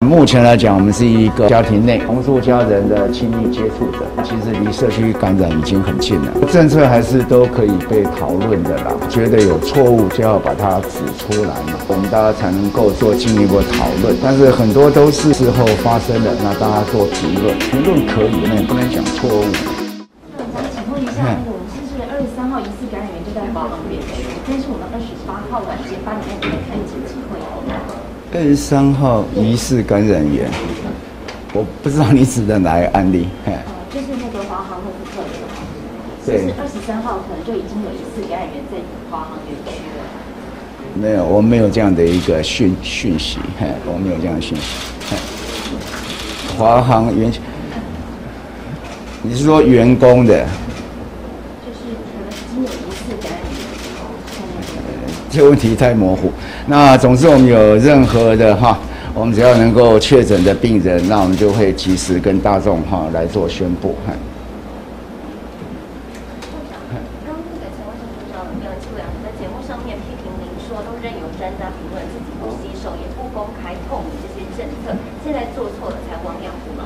目前来讲，我们是一个家庭内同住家人的亲密接触者，其实离社区感染已经很近了。政策还是都可以被讨论的啦，觉得有错误就要把它指出来嘛，我们大家才能够做进一步讨论。但是很多都是事后发生的，那大家做评论，评论可以，那也不能讲错误。 想请问一下，我们是不是23号疑似感染源就在华航园区？但是我们28号晚间8点半有开紧急会议。 23号疑似感染源，我不知道你指的哪一个案例？ 就是那个华航诺富特的， 对， 是23号可能就已经有疑似感染源在华航园区了。 没有，我们没有这样的一个讯息，我们没有这样的讯息。华航园区，你是说员工的？ 就是可能已经有疑似感染源。 这个问题太模糊。那总之，我们有任何的我们只要能够确诊的病人，那我们就会及时跟大众来做宣布。 刚那个前卫生部长杨庆良在节目上面批评您说，都任由专家评论，自己不洗手，也不公开透明这些政策，现在做错了才亡羊补牢。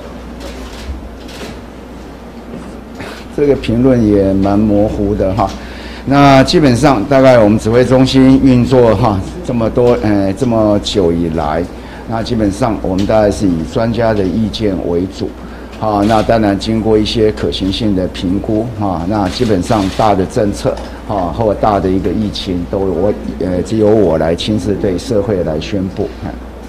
这个评论也蛮模糊的那基本上，大概我们指挥中心运作这么久以来，那基本上我们大概是以专家的意见为主，那当然经过一些可行性的评估那基本上大的政策或大的一个疫情都只有我来亲自对社会来宣布。 部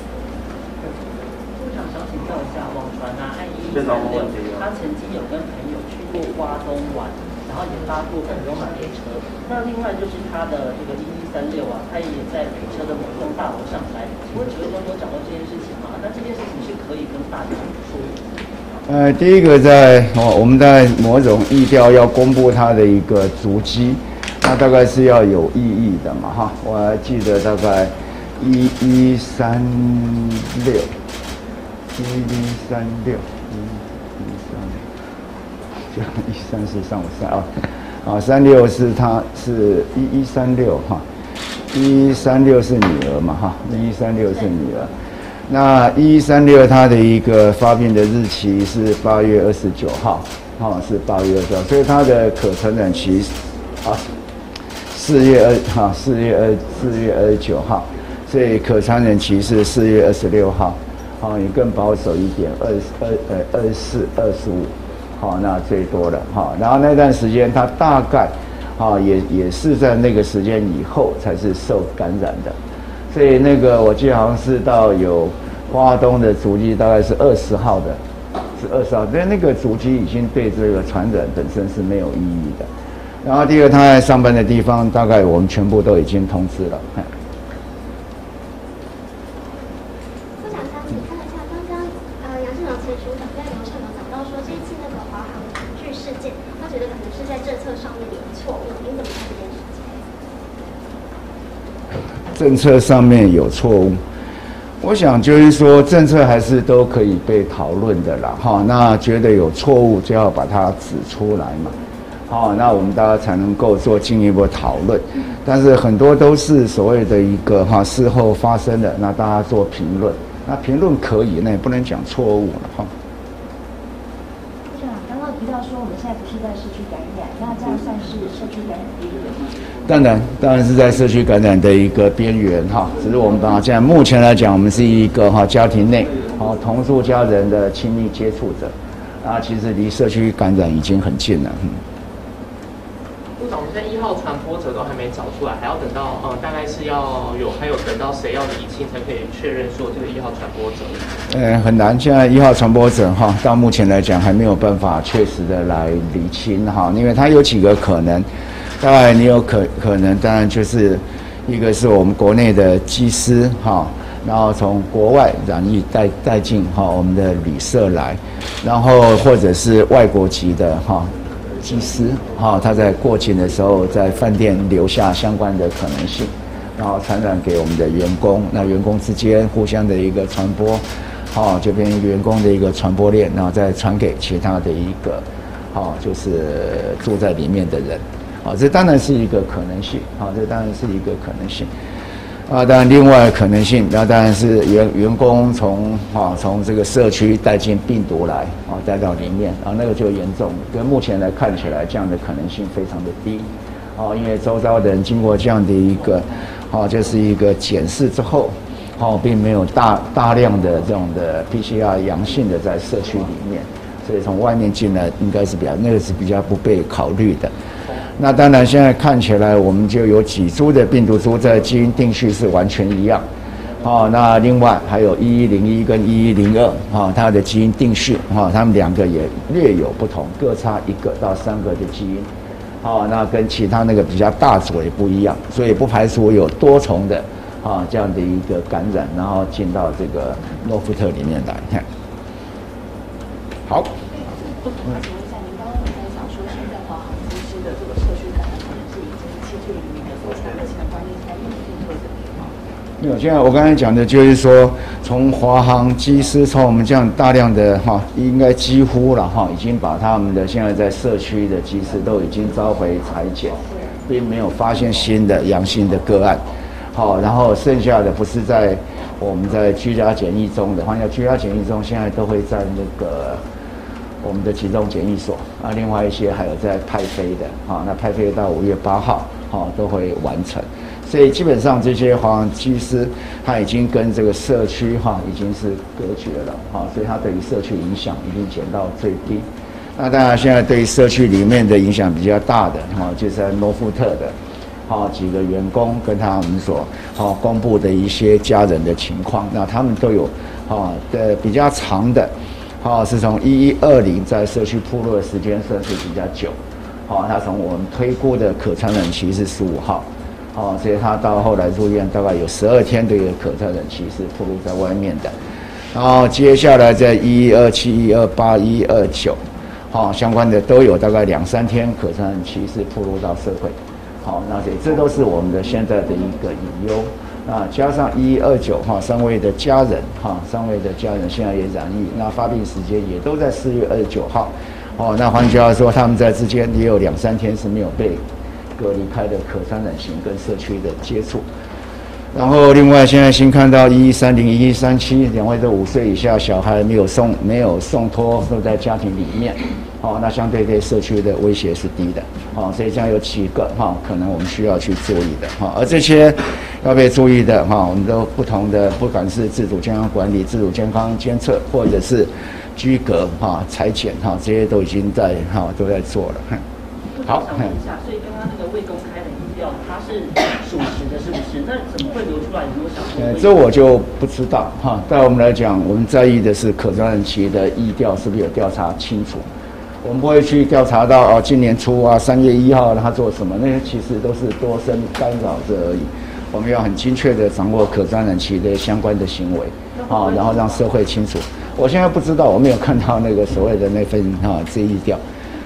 长想请教一下，网传案116，他曾经有跟朋友去过花东玩，然后也搭过北中南列车。那另外就是他的这个1136他也在北车的某栋大楼上来。请问指挥中心有讲到这件事情吗？那这件事情是可以跟大家说的？ 第一个我们在某种疫调要公布他的一个足迹，那大概是要有意义的嘛我还记得大概1136，这样134353136是他是1136是女儿嘛1136是女儿。那1136它的一个发病的日期是8月29号，是8月29号，所以它的可传染期4月29号，所以可传染期是4月26号，也更保守一点，24、25，那最多了，然后那段时间它大概也是在那个时间以后才是受感染的。所以那个我记得好像是到有花东的足迹，大概是20号的，是20号，但那个足迹已经对这个传染本身是没有意义的。然后第二，他在上班的地方，大概我们全部都已经通知了。 部长想请教一下，刚刚杨市长前署长在刘畅有讲到说，这一次那个华航恐惧事件，他觉得可能是在政策上面有错误，您怎么看这件事情？ 政策上面有错误，我想就是说政策还是都可以被讨论的啦那觉得有错误就要把它指出来嘛那我们大家才能够做进一步讨论。但是很多都是所谓的一个事后发生的，那大家做评论，那评论可以，那也不能讲错误了部长刚刚提到说我们现在不是在社区感染，那这样算是社区感染边缘吗？ 当然是在社区感染的一个边缘只是我们现在目前来讲，我们是一个家庭内同住家人的亲密接触者，那其实离社区感染已经很近了。 部长，我们现在1号传播者都还没找出来，还要等到大概是还有等到谁要厘清才可以确认说这个1号传播者？ 很难，现在1号传播者到目前来讲还没有办法确实的来厘清因为它有几个可能。当然你有可能，当然就是一个是我们国内的机师然后从国外染疫带进我们的旅社来，然后或者是外国籍的机师他在过境的时候在饭店留下相关的可能性，然后传染给我们的员工，那员工之间互相的一个传播就变成员工的一个传播链，然后再传给其他的一个就是住在里面的人。这当然是一个可能性，这当然是一个可能性。 当然另外可能性，那当然是员工从这个社区带进病毒来带到里面，那个就严重。跟目前来看起来，这样的可能性非常的低，因为周遭的人经过这样的一个就是一个检视之后，并没有大量的这种的 PCR 阳性的在社区里面，所以从外面进来应该是那个是比较不被考虑的。那当然，现在看起来我们就有几株的病毒株在基因定序是完全一样，那另外还有1101跟1102，它的基因定序，它们2个也略有不同，各差1个到3个的基因，那跟其他那个比较大组也不一样，所以不排除有多重的这样的一个感染，然后进到这个诺富特里面来。好。没有，现在我刚才讲的就是说，从华航机师，从我们这样大量的应该几乎了已经把他们的现在在社区的机师都已经召回裁剪，并没有发现新的阳性的个案。然后剩下的不是在我们在居家检疫中的，换叫居家检疫中，现在都会在那个我们的集中检疫所，另外一些还有在派飞的，那派飞到5月8号，都会完成。所以基本上这些华航机师他已经跟这个社区已经是隔绝了，所以他对于社区影响已经减到最低。那当然现在对于社区里面的影响比较大的，就是在诺富特的几个员工跟他们所公布的一些家人的情况，那他们都有的比较长的，是从1120在社区暴露的时间算是比较久，他从我们推估的可传染期是15号。所以他到后来入院大概有12天的一个可传染期是暴露在外面的，然后接下来在1127、128、129，相关的都有大概2-3天可传染期是暴露到社会，那这都是我们的现在的一个隐忧。那加上11293位的家人现在也染疫，那发病时间也都在4月29号，那换句话说，他们在之间也有2-3天是没有被隔离开的可传染型跟社区的接触。然后另外现在新看到1130、1137两位都5岁以下小孩没有送托，都在家庭里面，那相对对社区的威胁是低的，所以这样有几个可能我们需要去注意的，而这些要被注意的我们都不同的，不管是自主健康管理、自主健康监测，或者是居隔裁剪这些都已经在都在做了。好， 想问一下，所以刚刚那个未公开的疫调，它是属实的，是不是？那怎么会流出来？你有想过？ 这我就不知道对我们来讲，我们在意的是可传染期的疫调是不是有调查清楚。我们不会去调查到今年初3月1号他做什么，那些其实都是多生干扰着而已。我们要很精确的掌握可传染期的相关的行为然后让社会清楚。我现在不知道，我没有看到那个所谓的那份这疫调。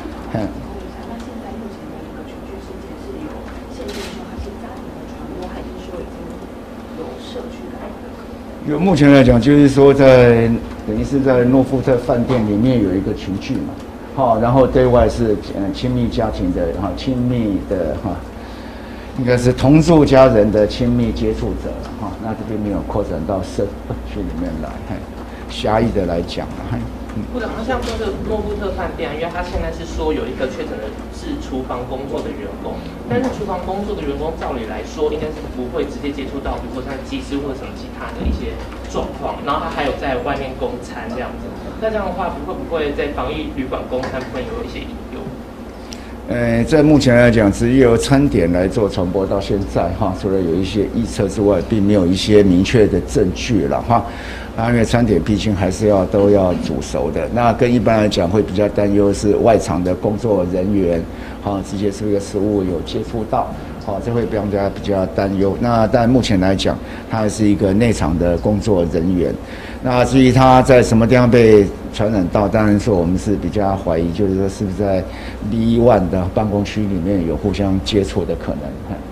就目前来讲，就是说等于是在诺富特饭店里面有一个群聚嘛，然后对外是亲密家庭的亲密的应该是同住家人的亲密接触者那这边没有扩展到社区里面来，狭义的来讲部长，那像这个诺富特饭店，因为他现在是说有一个确诊的是厨房工作的员工，但是厨房工作的员工照理来说应该是不会直接接触到，比如说像机师或者什么其他的一些状况，然后他还有在外面供餐这样子，那这样的话会不会在防疫旅馆供餐部分有一些隐忧？ 在目前来讲，只由餐点来做传播到现在除了有一些臆测之外，并没有一些明确的证据了因为餐点毕竟还是都要煮熟的，那跟一般来讲会比较担忧是外场的工作人员直接这个食物有接触到这会让大家比较担忧。那但目前来讲，他还是一个内场的工作人员。那至于他在什么地方被传染到，当然说我们是比较怀疑，就是说是不是在B1的办公区里面有互相接触的可能。